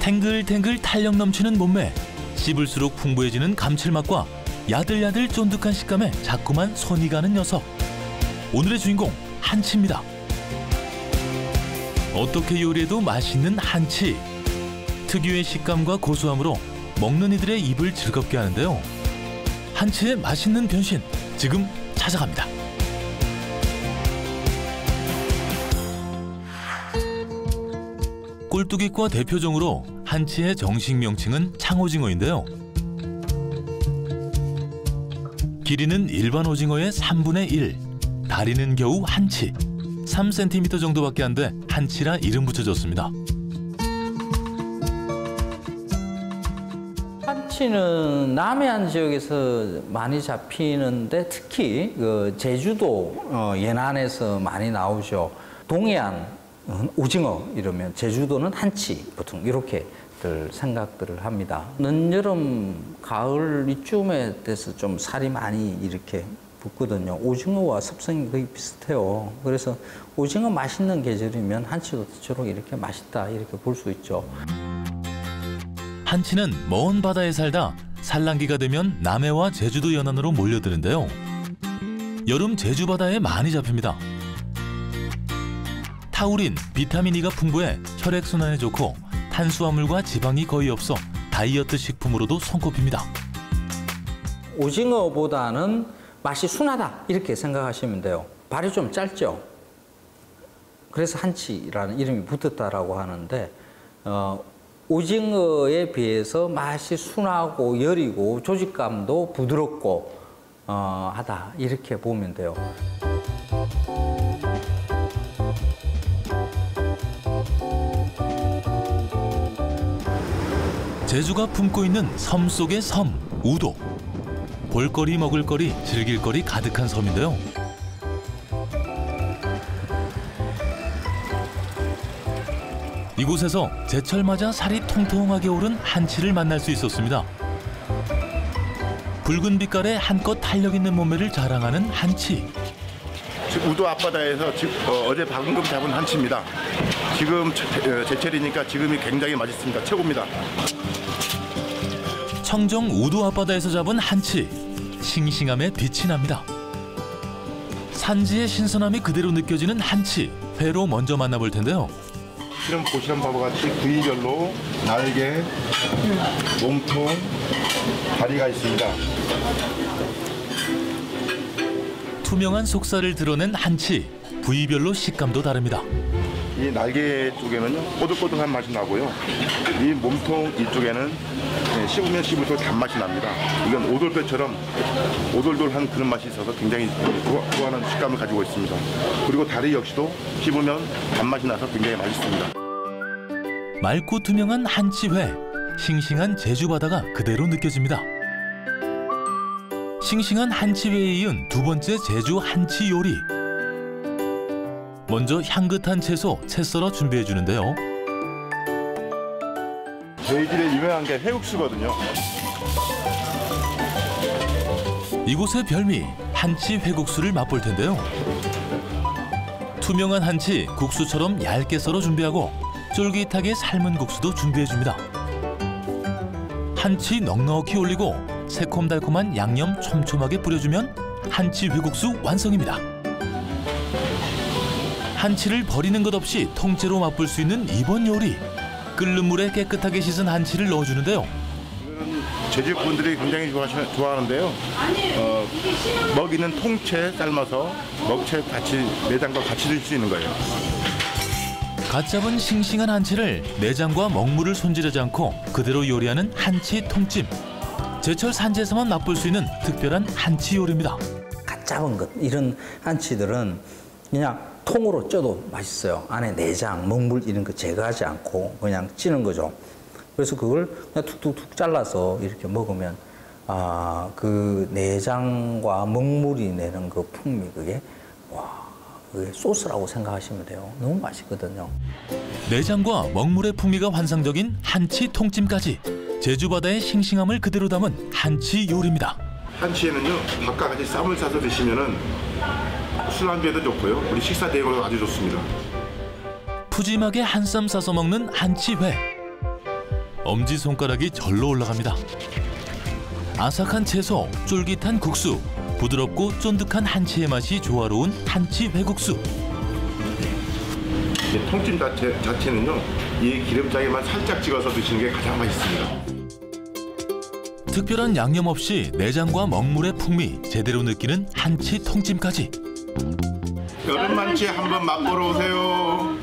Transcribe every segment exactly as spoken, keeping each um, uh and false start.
탱글탱글 탄력 넘치는 몸매, 씹을수록 풍부해지는 감칠맛과 야들야들 쫀득한 식감에 자꾸만 손이 가는 녀석. 오늘의 주인공 한치입니다. 어떻게 요리해도 맛있는 한치. 특유의 식감과 고소함으로 먹는 이들의 입을 즐겁게 하는데요. 한치의 맛있는 변신, 지금 찾아갑니다. 꼴뚜기과 대표종으로 한치의 정식 명칭은 창오징어인데요. 길이는 일반 오징어의 삼분의 일, 다리는 겨우 한치, 삼 센티미터 정도밖에 안 돼 한치라 이름 붙여졌습니다. 한치는 남해안 지역에서 많이 잡히는데 특히 그 제주도 어, 연안에서 많이 나오죠. 동해안 오징어 이러면 제주도는 한치 보통 이렇게들 생각들을 합니다. 늦여름, 가을 이쯤에 돼서 좀 살이 많이 이렇게 붙거든요. 오징어와 습성이 거의 비슷해요. 그래서 오징어 맛있는 계절이면 한치도 저렇게 이렇게 맛있다 이렇게 볼 수 있죠. 한치는 먼 바다에 살다 산란기가 되면 남해와 제주도 연안으로 몰려드는데요. 여름 제주 바다에 많이 잡힙니다. 타우린, 비타민 E가 풍부해 혈액순환에 좋고 탄수화물과 지방이 거의 없어 다이어트 식품으로도 손꼽힙니다. 오징어보다는 맛이 순하다 이렇게 생각하시면 돼요. 발이 좀 짧죠. 그래서 한치라는 이름이 붙었다라고 하는데 어, 오징어에 비해서 맛이 순하고 여리고 조직감도 부드럽고 어, 하다 이렇게 보면 돼요. 제주가 품고 있는 섬 속의 섬, 우도. 볼거리, 먹을거리, 즐길거리 가득한 섬인데요. 이곳에서 제철 맞아 살이 통통하게 오른 한치를 만날 수 있었습니다. 붉은 빛깔에 한껏 탄력 있는 몸매를 자랑하는 한치. 지금 우도 앞바다에서 지금, 어, 어제 방금 잡은 한치입니다. 지금 제, 제철이니까 지금이 굉장히 맛있습니다. 최고입니다. 청정 우도 앞바다에서 잡은 한치. 싱싱함에 빛이 납니다. 산지의 신선함이 그대로 느껴지는 한치. 회로 먼저 만나볼 텐데요. 지금 보시는 바와 같이 부위별로 날개, 몸통, 다리가 있습니다. 투명한 속살을 드러낸 한치. 부위별로 식감도 다릅니다. 이 날개 쪽에는 꼬들꼬들한 맛이 나고요. 이 몸통 이쪽에는 씹으면 씹을수록 단맛이 납니다. 이건 오돌뼈처럼 오돌돌한 그런 맛이 있어서 굉장히 좋아하는 식감을 가지고 있습니다. 그리고 다리 역시도 씹으면 단맛이 나서 굉장히 맛있습니다. 맑고 투명한 한치회. 싱싱한 제주 바다가 그대로 느껴집니다. 싱싱한 한치회에 이은 두 번째 제주 한치 요리. 먼저 향긋한 채소, 채 썰어 준비해 주는데요. 저희 집에 유명한 게 회국수거든요. 이곳의 별미, 한치 회국수를 맛볼 텐데요. 투명한 한치, 국수처럼 얇게 썰어 준비하고 쫄깃하게 삶은 국수도 준비해 줍니다. 한치 넉넉히 올리고 새콤달콤한 양념 촘촘하게 뿌려주면 한치 회국수 완성입니다. 한치를 버리는 것 없이 통째로 맛볼 수 있는 이번 요리. 끓는 물에 깨끗하게 씻은 한치를 넣어주는데요. 이거는 제주 분들이 굉장히 좋아하시, 좋아하는데요. 어, 먹이는 통채 삶아서 먹채 같이 내장과 같이 드실 수 있는 거예요. 갓 잡은 싱싱한 한치를 내장과 먹물을 손질하지 않고 그대로 요리하는 한치 통찜. 제철 산지에서만 맛볼 수 있는 특별한 한치 요리입니다. 갓 잡은 것 이런 한치들은 그냥 통으로 쪄도 맛있어요. 안에 내장, 먹물 이런 거 제거하지 않고 그냥 찌는 거죠. 그래서 그걸 그냥 툭툭툭 잘라서 이렇게 먹으면 아, 그 내장과 먹물이 내는 그 풍미 그게 와, 그게 소스라고 생각하시면 돼요. 너무 맛있거든요. 내장과 먹물의 풍미가 환상적인 한치 통찜까지 제주 바다의 싱싱함을 그대로 담은 한치 요리입니다. 한치에는요 밥과 같이 쌈을 싸서 드시면은 술안주에도 좋고요. 우리 식사 대용으로 아주 좋습니다. 푸짐하게 한 쌈 싸서 먹는 한치회. 엄지손가락이 절로 올라갑니다. 아삭한 채소, 쫄깃한 국수, 부드럽고 쫀득한 한치의 맛이 조화로운 한치 회국수. 통찜 자체, 자체는요, 이 기름장에만 살짝 찍어서 드시는 게 가장 맛있습니다. 특별한 양념 없이 내장과 먹물의 풍미 제대로 느끼는 한치 통찜까지. 여름 만치 한번 맛보러 오세요.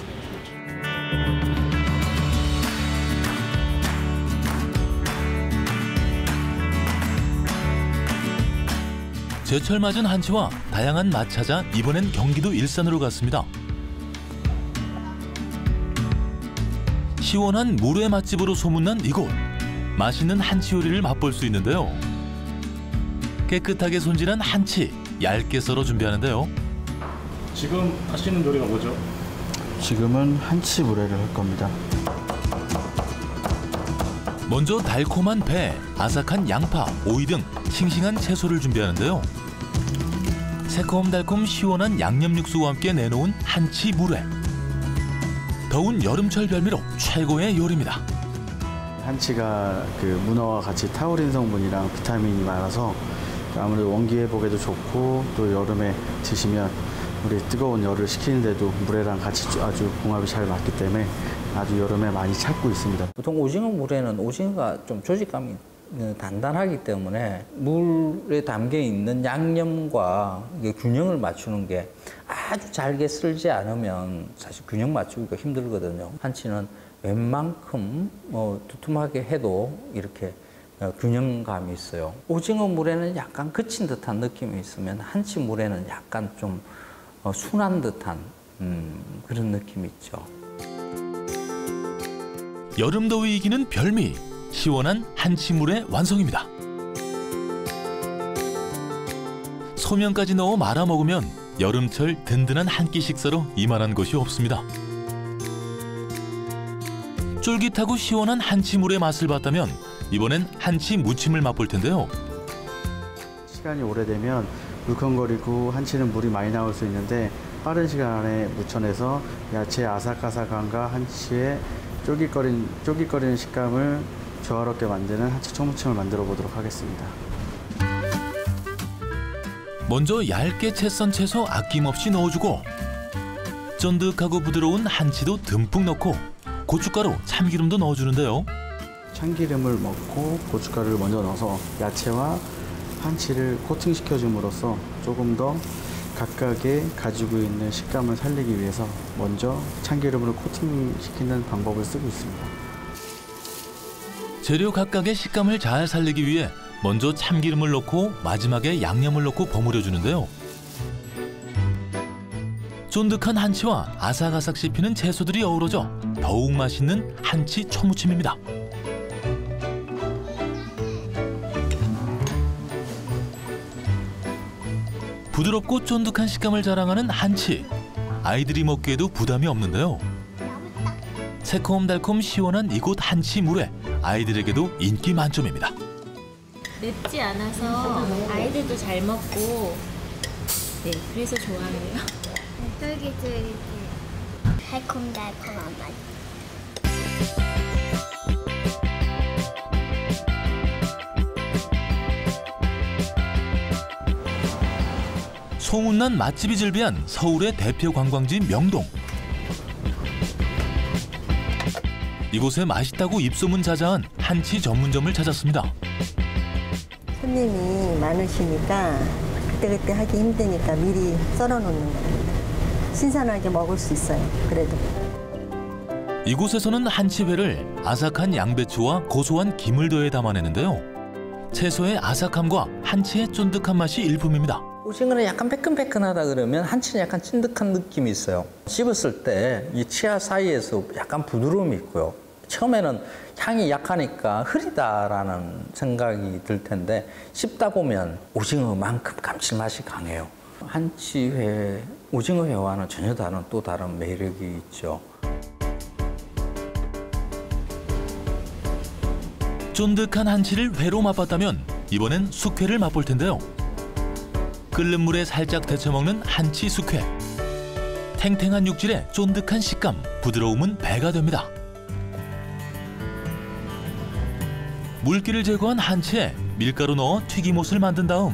제철 맞은 한치와 다양한 맛 찾아 이번엔 경기도 일산으로 갔습니다. 시원한 물회 맛집으로 소문난 이곳. 맛있는 한치 요리를 맛볼 수 있는데요. 깨끗하게 손질한 한치, 얇게 썰어 준비하는데요. 지금 하시는 요리가 뭐죠? 지금은 한치 물회를 할 겁니다. 먼저 달콤한 배, 아삭한 양파, 오이 등 싱싱한 채소를 준비하는데요. 새콤달콤 시원한 양념 육수와 함께 내놓은 한치 물회. 더운 여름철 별미로 최고의 요리입니다. 한치가 그 문어와 같이 타우린 성분이랑 비타민이 많아서 아무래도 원기 회복에도 좋고 또 여름에 드시면 우리 뜨거운 열을 식히는데도 물회랑 같이 아주 궁합이 잘 맞기 때문에 아주 여름에 많이 찾고 있습니다. 보통 오징어 물회는 오징어가 좀 조직감이 단단하기 때문에 물에 담겨 있는 양념과 균형을 맞추는 게 아주 잘게 쓸지 않으면 사실 균형 맞추기가 힘들거든요. 한치는 웬만큼 뭐 두툼하게 해도 이렇게 균형감이 있어요. 오징어 물에는 약간 거친 듯한 느낌이 있으면 한치 물에는 약간 좀 순한 듯한 음, 그런 느낌이 있죠. 여름 더위 이기는 별미, 시원한 한치물의 완성입니다. 소면까지 넣어 말아 먹으면 여름철 든든한 한 끼 식사로 이만한 곳이 없습니다. 쫄깃하고 시원한 한치물의 맛을 봤다면 이번엔 한치 무침을 맛볼 텐데요. 시간이 오래되면 물컹거리고 한치는 물이 많이 나올 수 있는데 빠른 시간 안에 무쳐내서 야채 아삭아삭함과 한치의 쫄깃거린, 쫄깃거리는 식감을 조화롭게 만드는 한치 초무침을 만들어 보도록 하겠습니다. 먼저 얇게 채 썬 채소 아낌없이 넣어주고 쫀득하고 부드러운 한치도 듬뿍 넣고 고춧가루, 참기름도 넣어주는데요. 참기름을 넣고 고춧가루를 먼저 넣어서 야채와 한치를 코팅시켜줌으로써 조금 더 각각의 가지고 있는 식감을 살리기 위해서 먼저 참기름으로 코팅시키는 방법을 쓰고 있습니다. 재료 각각의 식감을 잘 살리기 위해 먼저 참기름을 넣고 마지막에 양념을 넣고 버무려 주는데요. 쫀득한 한치와 아삭아삭 씹히는 채소들이 어우러져 더욱 맛있는 한치 초무침입니다. 부드럽고 쫀득한 식감을 자랑하는 한치. 아이들이 먹기에도 부담이 없는데요. 새콤달콤 시원한 이곳 한치 물회. 아이들에게도 인기 만점입니다. 맵지 않아서 아이들도 잘 먹고 네 그래서 좋아해요. 쫄깃쫄깃 달콤달콤한 맛. 소문난 맛집이 즐비한 서울의 대표 관광지 명동. 이곳에 맛있다고 입소문 자자한 한치 전문점을 찾았습니다. 손님이 많으시니까 그때그때 하기 힘드니까 미리 썰어놓는 겁니다. 신선하게 먹을 수 있어요. 그래도. 이곳에서는 한치회를 아삭한 양배추와 고소한 김을 더해 담아내는데요. 채소의 아삭함과 한치의 쫀득한 맛이 일품입니다. 오징어는 약간 매끈매끈하다 그러면 한치는 약간 찐득한 느낌이 있어요. 씹었을 때 이 치아 사이에서 약간 부드러움이 있고요. 처음에는 향이 약하니까 흐리다라는 생각이 들 텐데 씹다 보면 오징어만큼 감칠맛이 강해요. 한치회, 오징어회와는 전혀 다른 또 다른 매력이 있죠. 쫀득한 한치를 회로 맛봤다면 이번엔 숙회를 맛볼 텐데요. 끓는 물에 살짝 데쳐 먹는 한치 숙회. 탱탱한 육질에 쫀득한 식감, 부드러움은 배가 됩니다. 물기를 제거한 한치에 밀가루 넣어 튀김옷을 만든 다음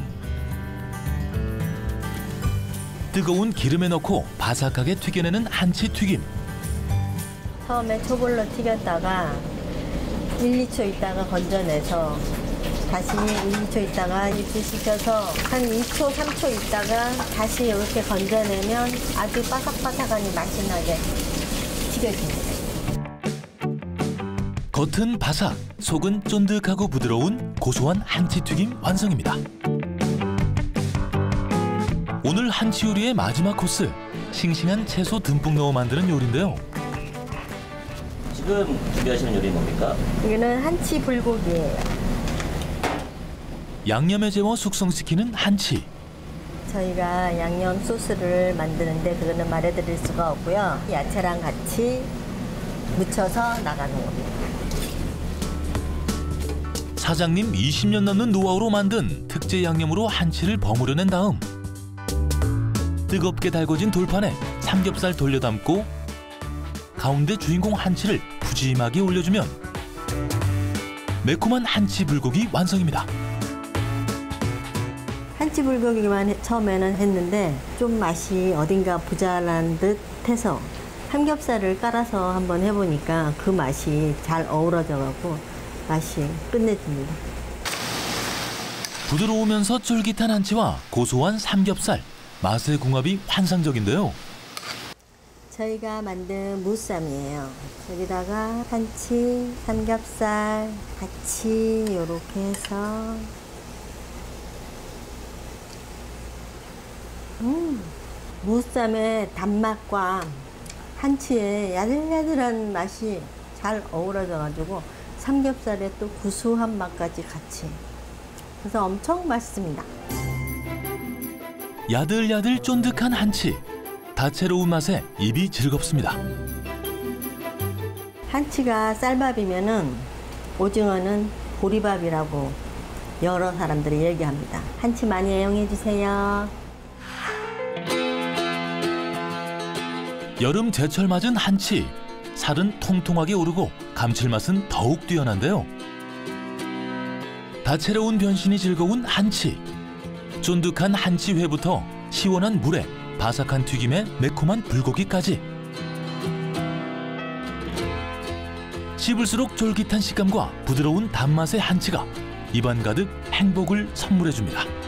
뜨거운 기름에 넣고 바삭하게 튀겨내는 한치 튀김. 처음에 초불로 튀겼다가 일, 이 초 있다가 건져내서 다시 일, 이 초 있다가 유지시켜서 한 이 초, 삼 초 있다가 다시 이렇게 건져내면 아주 바삭바삭하니 맛이 나게 튀겨집니다. 겉은 바삭, 속은 쫀득하고 부드러운 고소한 한치 튀김 완성입니다. 오늘 한치 요리의 마지막 코스, 싱싱한 채소 듬뿍 넣어 만드는 요리인데요. 지금 준비하시는 요리 뭡니까? 이거는 한치 불고기예요. 양념에 재워 숙성시키는 한치. 저희가 양념 소스를 만드는데 그거는 말해드릴 수가 없고요. 야채랑 같이 묻혀서 나가는 겁니다. 사장님 이십 년 넘는 노하우로 만든 특제 양념으로 한치를 버무려낸 다음 뜨겁게 달궈진 돌판에 삼겹살 돌려담고 가운데 주인공 한치를 푸짐하게 올려주면 매콤한 한치 불고기 완성입니다. 한치 불고기만 해- 처음에는 했는데 좀 맛이 어딘가 부자란 듯 해서 삼겹살을 깔아서 한번 해보니까 그 맛이 잘 어우러져갖고 맛이 끝내줍니다. 부드러우면서 쫄깃한 한치와 고소한 삼겹살, 맛의 궁합이 환상적인데요. 저희가 만든 무쌈이에요. 여기다가 한치, 삼겹살 같이 이렇게 해서 음, 무쌈의 단맛과 한치의 야들야들한 맛이 잘 어우러져가지고 삼겹살의 또 구수한 맛까지 같이. 그래서 엄청 맛있습니다. 야들야들 쫀득한 한치, 다채로운 맛에 입이 즐겁습니다. 한치가 쌀밥이면은 오징어는 보리밥이라고 여러 사람들이 얘기합니다. 한치 많이 애용해 주세요. 여름 제철 맞은 한치, 살은 통통하게 오르고 감칠맛은 더욱 뛰어난데요. 다채로운 변신이 즐거운 한치. 쫀득한 한치회부터 시원한 물에 바삭한 튀김에 매콤한 불고기까지. 씹을수록 쫄깃한 식감과 부드러운 단맛의 한치가 입안 가득 행복을 선물해줍니다.